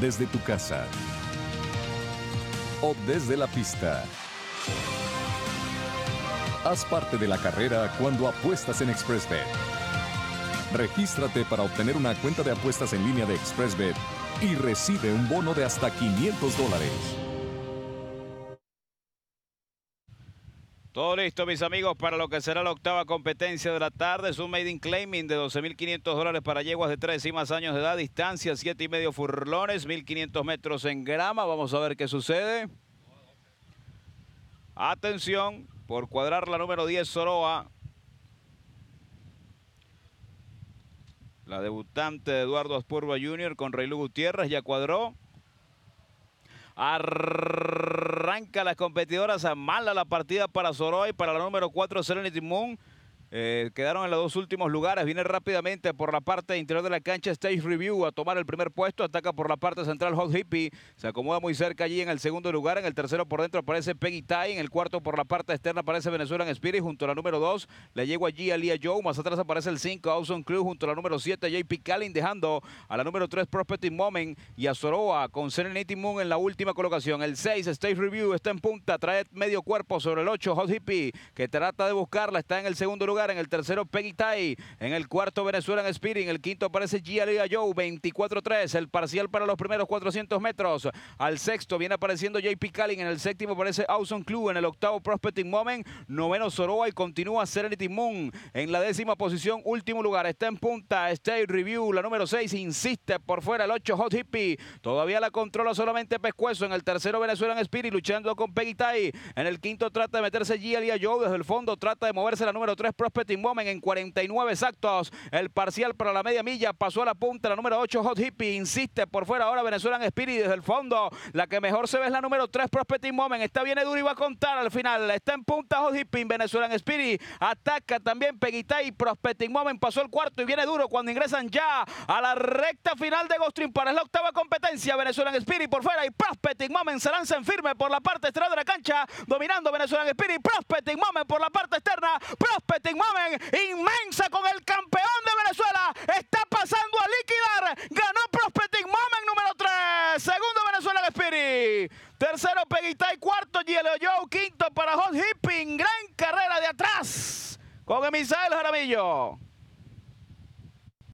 desde tu casa o desde la pista. Haz parte de la carrera cuando apuestas en XpressBet. Regístrate para obtener una cuenta de apuestas en línea de XpressBet y recibe un bono de hasta $500. Todo listo, mis amigos, para lo que será la octava competencia de la tarde. Es un maiden claiming de $12,500 para yeguas de 3 y más años de edad. Distancia 7,5 furlones, 1,500 metros en grama. Vamos a ver qué sucede. Atención, por cuadrar la número 10, Soroa. La debutante de Eduardo Aspurba Jr. con Reilu Gutiérrez ya cuadró. Arranca las competidoras, mala la partida para Soroa y para la número 4, Serenity Moon. Quedaron en los dos últimos lugares. Viene rápidamente por la parte interior de la cancha Stage Review a tomar el primer puesto. Ataca por la parte central Hot Hippie. Se acomoda muy cerca allí en el segundo lugar. En el tercero por dentro aparece Peggy Tai. En el cuarto por la parte externa aparece Venezuelan Spirit junto a la número 2. Le llegó allí a Lia Joe. Más atrás aparece el 5 Awesome Crew junto a la número 7 JP Callin, dejando a la número 3 Prospecting Moment y a Soroa con Serenity Moon en la última colocación. El 6 Stage Review está en punta. Trae medio cuerpo sobre el 8 Hot Hippie, que trata de buscarla. Está en el segundo lugar. En el tercero Peggy Tai, en el cuarto Venezuelan Spirit, en el quinto aparece Gia Joe, 24-3, el parcial para los primeros 400 metros. Al sexto viene apareciendo JP Callin, en el séptimo aparece Awesome Club, en el octavo Prospecting Moment, noveno Soroa y continúa Serenity Moon en la décima posición, último lugar. Está en punta State Review, la número 6, insiste por fuera el 8 Hot Hippie, todavía la controla solamente Pescuezo. En el tercero Venezuelan Spirit luchando con Peggy Tai, en el quinto trata de meterse Gia Joe, desde el fondo trata de moverse la número 3 Prospecting Moment en 49 exactos. El parcial para la media milla pasó a la punta la número 8 Hot Hippie, insiste por fuera ahora Venezuelan Spirit desde el fondo. La que mejor se ve es la número 3 Prospecting Moment. Esta viene duro y va a contar al final. Está en punta Hot Hippie, Venezuelan Spirit ataca también Peggy Tai. Prospecting Moment pasó el cuarto y viene duro cuando ingresan ya a la recta final de Gulfstream para la octava competencia. Venezuelan Spirit por fuera y Prospecting Moment se lanza en firme por la parte exterior de la cancha, dominando Venezuelan Spirit. Prospecting Moment por la parte externa. Prospecting Moment inmensa con el campeón de Venezuela. Está pasando a liquidar. Ganó Prospecting Moment número 3. Segundo Venezuelan Spirit. Tercero Peggy Tai. Cuarto Gielio Joe. Quinto para Hot Hipping. Gran carrera de atrás con Emisael Jaramillo.